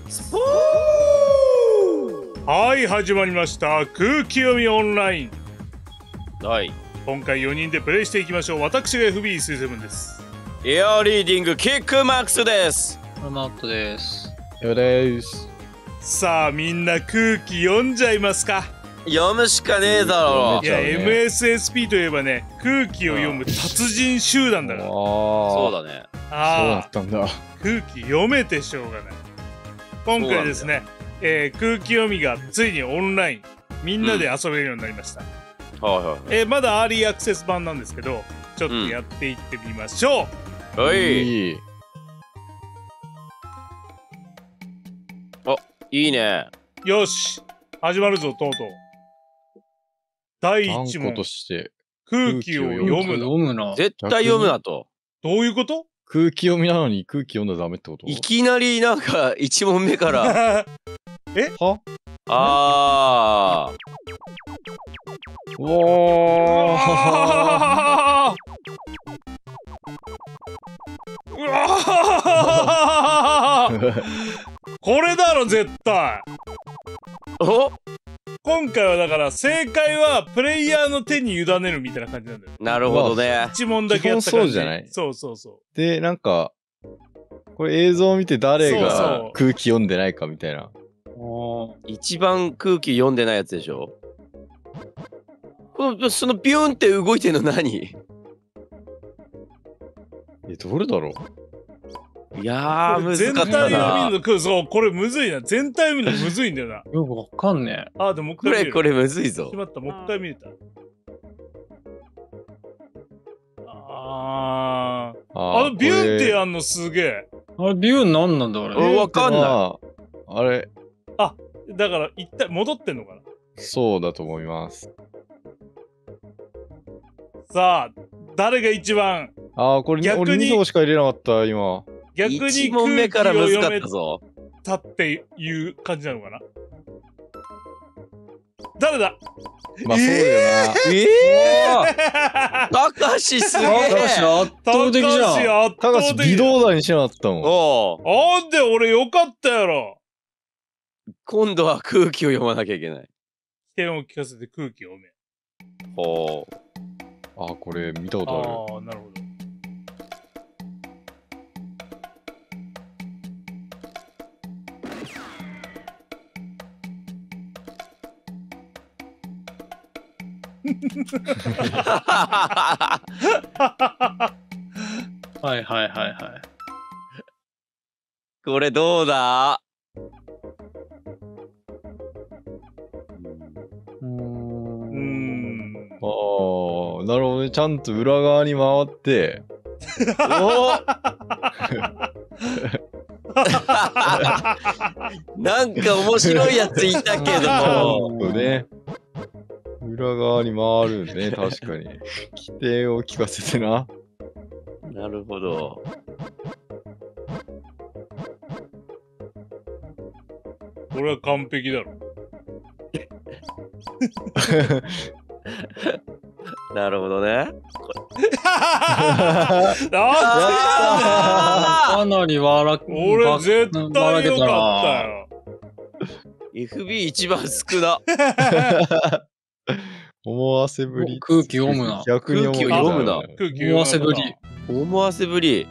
スポーはい、始まりました空気読みオンライン。 はい。 今回4人でプレイしていきましょう。私が FB37 です。 エアリーディングキックマックスです。 マットです。 よです。 さあ、みんな空気読んじゃいますか？ 読むしかねえだろ。 いや、MSSP といえばね、空気を読む達人集団だから。 そうだね。 そうだったんだ。 空気読めてしょうがない。今回ですね、空気読みがついにオンラインみんなで遊べるようになりました。 はいはい。 まだアーリーアクセス版なんですけど、ちょっとやっていってみましょう。 はい。あ、いいね。 よし、始まるぞ。とうとう第1問として空気を読むな。 絶対読むなと。 どういうこと？ 空気読みなのに空気読んだらダメってこと？ いきなりなんか1問目からはあーおーこれだろ絶対。 お、 今回はだから正解はプレイヤーの手に委ねるみたいな感じなんだよ。 なるほどね。 一問だけやった感じ。 そうじゃない？ そうそうそう。 で、なんかこれ映像を見て誰が空気読んでないかみたいな。 一番空気読んでないやつでしょ。そのビューンって動いてんの何？ どれだろう。いやー、難かったな。 全体を見るの、そう、これむずいな。全体を見るのむずいんだよな。 よくわかんねえ。 あ、でももう一回見る。 これむずいぞ。 しまった、もう一回見れた。ビューンってやんのすげえ。 あれ、ビューンなんなんだあれ。 わかんない。 あれ。 あ、だから一体戻ってんのかな？ そうだと思います。 さあ、誰が一番？ これ俺2票しか入れなかった今。 逆に 1問目から難かったぞ。 たっていう感じなのかな？誰だ？ まあそうだよな。 たかしすげえ。 たかし圧倒的じゃん。 たかし微動だにしなかったもん。 なんで俺よかったやろ。 今度は空気を読まなきゃいけない。 起点を聞かせて空気を読め。 ほう。 これ見たことある。 なるほど。 はいはいはいはい。 これどうだ？ なるほどね。ちゃんと裏側に回って。 なんか面白いやついたけども。 ね。裏側に回るね、確かに。起点を聞かせてな。 なるほど。 これは完璧だろ。 なるほどね。 かなり笑けた。 俺絶対よかったよ。 FB 一番少な。 思わせぶり。 空気読むな。 空気を読むな。 思わせぶり。 思わせぶり。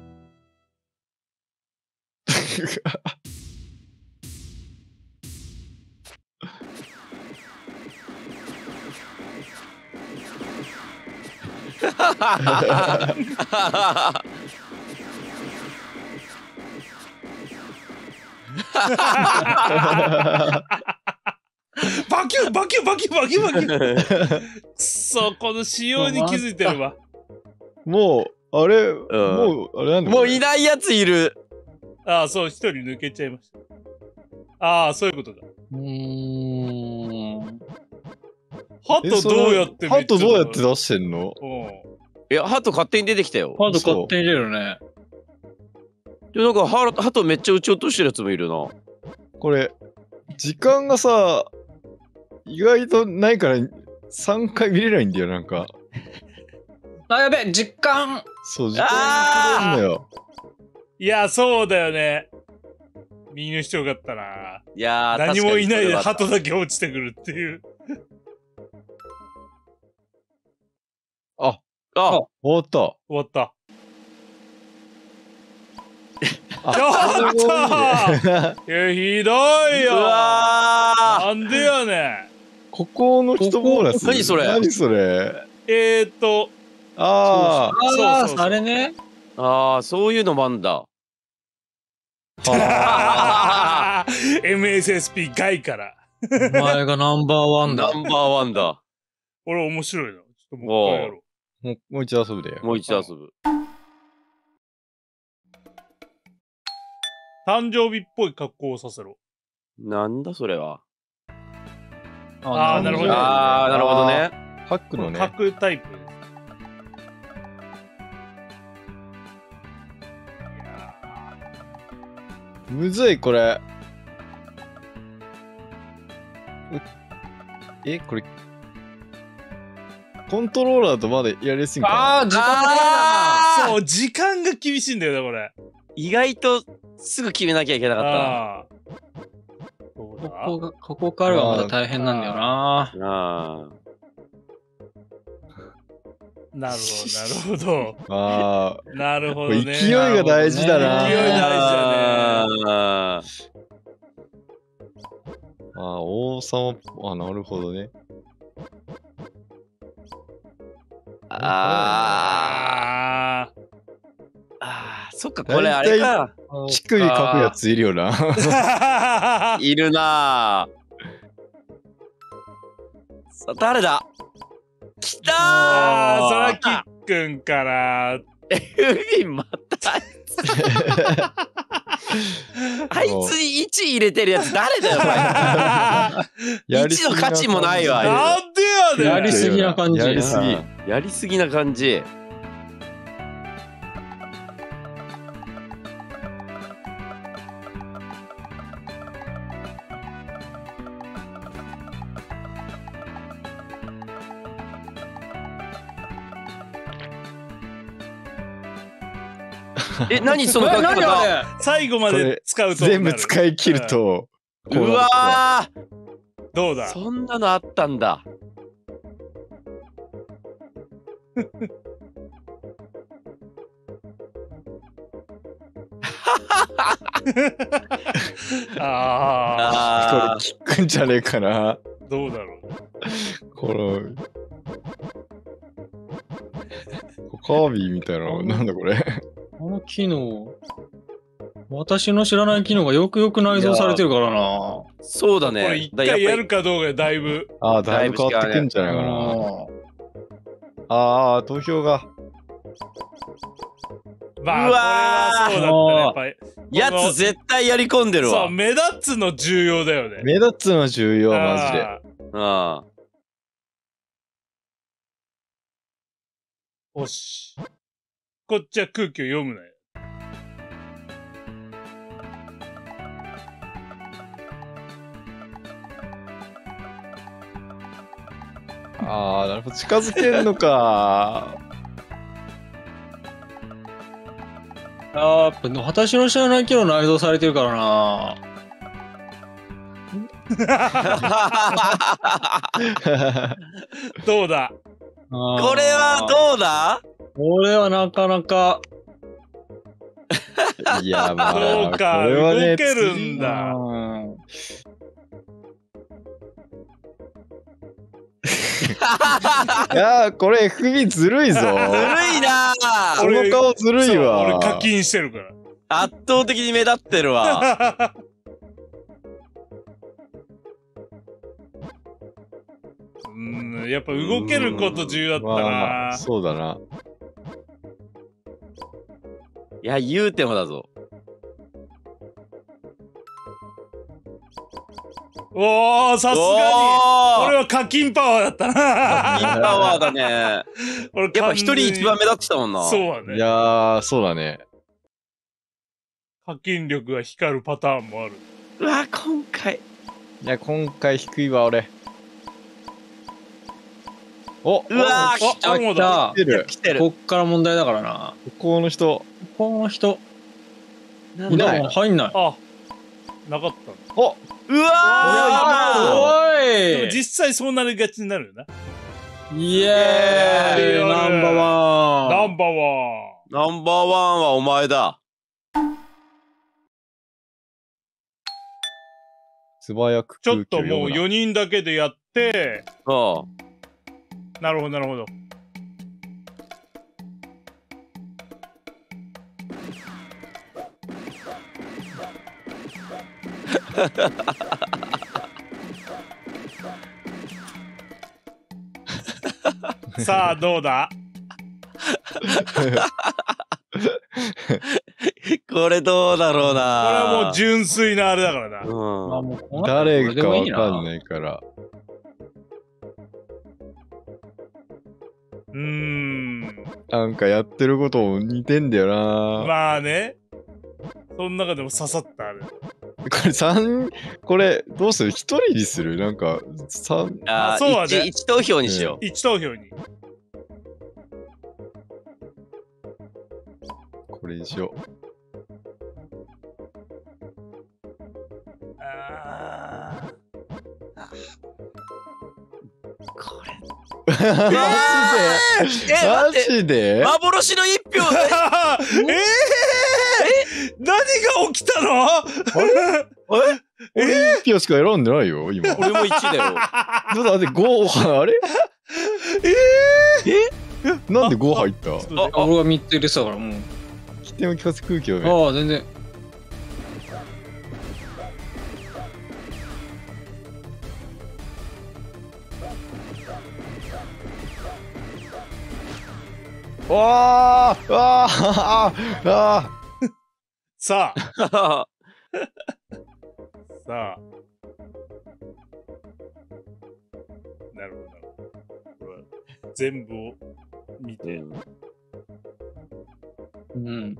バキュンバキュンバキュンバキュンバキュン。くそ、この仕様に気づいてるわ。 もうあれ、もうあれなんだ。 もういないやついる。 そう、一人抜けちゃいました。そういうことだ。ハトどうやってハトどうやって出してんの？ いや、ハト勝手に出てきたよ。 ハト勝手に出るね。 で、なんかハトめっちゃ撃ち落としてるやつもいるな。 これ時間がさ意外とないから3回見れないんだよ。なんかやべえ、時間。 そう、時間が見れるんだよ。 いや、そうだよね。 右の人よかったな。 いやー、 何もいないで確か鳩だけ落ちてくるっていう。 あ、 あ、 終わった。 終わった。 あ、 ちょっといや、ひどいうよ。 わーなんでやねここの人ボーナス。 何それ何それ。 ん。 あそうそうそうあれね。 あー、そういうのもあんだ。 あ。 MSSP 外から。 お前がナンバーワンだ。 ナンバーワンだ。 俺面白いな。ちょっともう一回やろう。 もう一度遊ぶで。 もう一度遊ぶ。 誕生日っぽい格好をさせろ。 なんだそれは。 あーなるほどあー、なるほどね。 ハックのね。 角タイプです。 むずい、これ。これ。コントローラーとまでやりすぎかな。 あー、時間あーそう、時間が厳しいんだよな、これ。 意外とすぐ決めなきゃいけなかっああ。どうだここからがまた大変なんだよな。 たな。あなるほど、 あなるほあ、 どね。 勢いが大事だな。 勢い大事だねあああ、王様、あ、なるほどね。 あああー、そっか、これあれか。 乳首書くやついるよな。 あ。 いるなぁ。さあ、誰だ来たーああ、それはキックンから。 海またあいつに1入れてるやつ誰だよ、お前。1の価値もないわ。 なんでやねん。 やりすぎな感じ。 やりすぎ。 やりすぎな感じ。何その書き何方。 あれ最後まで使うと。 全部使い切ると。 うわどうだ。 ー、そんなのあったんだ。 ああ、 これ聞くんじゃねえかな。 どうだろう。 この。カービィみたいなの、なんだこれ。 この機能。私の知らない機能がよくよく内蔵されてるからな。 そうだね。 これ一回やるかどうかでだいぶ。 ああ、だいぶ変わってくんじゃないかな。ああ、投票が。 まあ、 うわーこれはそうだったね。やっぱり。 やつ絶対やり込んでるわ。 そう、目立つの重要だよね。 目立つの重要、マジで。 あーあよし。こっちは空気を読むなよ。 ああ、なるほど。近づけんのか。 私の知らない機能内蔵されてるからな。 どうだ。 これはどうだこれはなかなか。 いや、まあ、 そうかこれはね、 動けるんだうんいやー、これ FB ずるいぞ。 ずるいなぁ。 この顔ずるいそうわ。 俺課金してるから。 圧倒的に目立ってるわ。 やっぱ動けること重要だったな、 まあ、そうだな。 いや、言うてもだぞ。 おー、さすがにお俺は課金パワーだったいいなパワーだね。 俺やっぱ一人一番目立ってたもんな。 そうだね。 いやー、そうだね。 課金力が光るパターンもある。 うわ、今回。 いや、今回低いわ、俺。おうわー、 あ来た。 もうだ来てる。 来てる。 こっから問題だからな。 ここの人。 この人、 なんだ入んない。 あ、 なかったの。 おうわおでもい実際そうなりがちになるよな。 イエーイナンバーワンナンバーワン。 ナンバーワンはお前だ。 素早くちょっ空気ともうを読むな。 4人だけでやって、 ああ。 なるほど、なるほど。さあ、どうだ？ これどうだろうこれな。 はもう純粋なあれだからな。 まあうん。 もうこうなったら誰かこれでもいいわかんないから。なんかやってることも似てんだよな。 まあね。その中でも刺さったあれ。 これどうする？一人にする？なんか三あそうだね一投票にしよう。 一投票に。 これにしよう。 これ。 マジで？マジで？ 幻の一票何が起きたの？ 俺1票しか選んでないよ、今。 俺も1だよ。 だって5、あれ？なんで5入った？ あ俺が3つ入れてたからもう起点を聞かせ空気をね。 ああ全然わーわーあさあ、さあ。なるほど、なるほど。これは全部を見て。 うん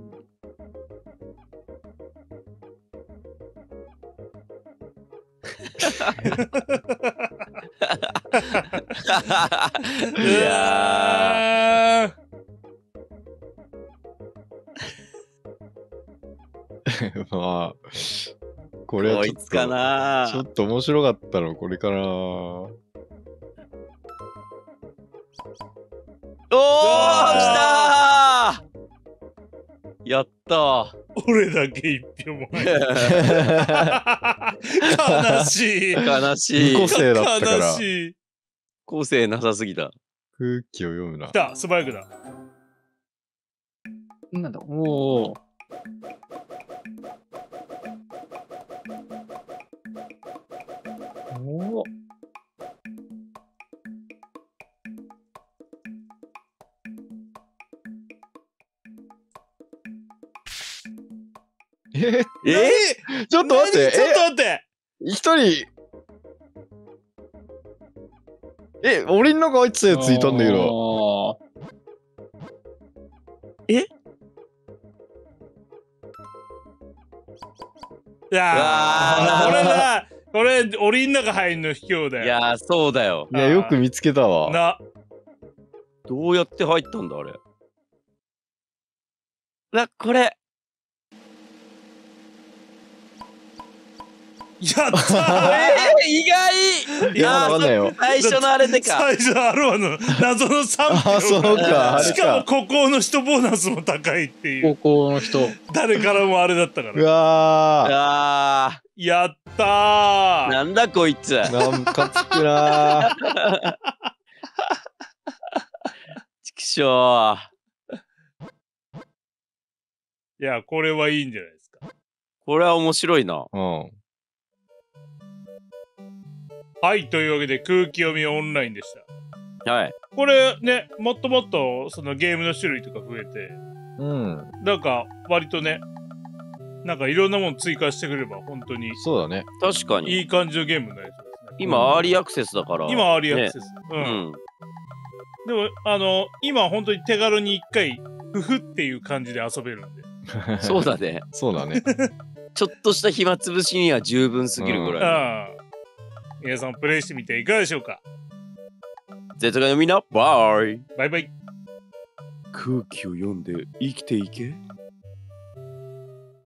いやー。 まあ、これはちょっこいつかと、 なちょっと面白かったの、これかな。 おー、来たーやったー。 俺だけ一票もない。悲しい。 悲しい。 無個性だったから悲しい。 個性なさすぎた。 空気を読むな来。た、素早くだ。 なんだおおおおえちちょっと待って、 ちょっと待って。 一人、俺の中入ってたやついたんだけど。 いやー、これだ。これ、檻の中入んの卑怯だよ。 いやー、そうだよ。 いや、よく見つけたわ。 な。 どうやって入ったんだ、あれ。これ。 やったー意外いや、わかんないよ。 最初のあれでか。 最初アロアの謎の3票。 あ、そうか、あれしかもか。 ここの人ボーナスも高いっていう。 高校の人誰からもあれだったかうら。 わあやったー、 ー。 なんだこいつ。 ー。なんかつくなー。 ちくしょいや、これはいいんじゃないですか。 これは面白いな。 うん。 はい、というわけで空気読みオンラインでした。 はい。 これね、もっともっとそのゲームの種類とか増えて、 うん。 なんか割とね、なんかいろんなもの追加してくれば本当にそうだね。 確かに。 いい感じのゲームになりそうですね。 今、アーリーアクセスだから。 今アーリーアクセス。う。 うんん。 でも、今本当に手軽に一回、ふふっていう感じで遊べるんで。 そうだね。 そうだね。 ちょっとした暇つぶしには十分すぎるぐらい。 ああ。皆さんプレイしてみていかがでしょうか。 絶対のみんな、バイ。 バイバイ。 空気を読んで生きていけ。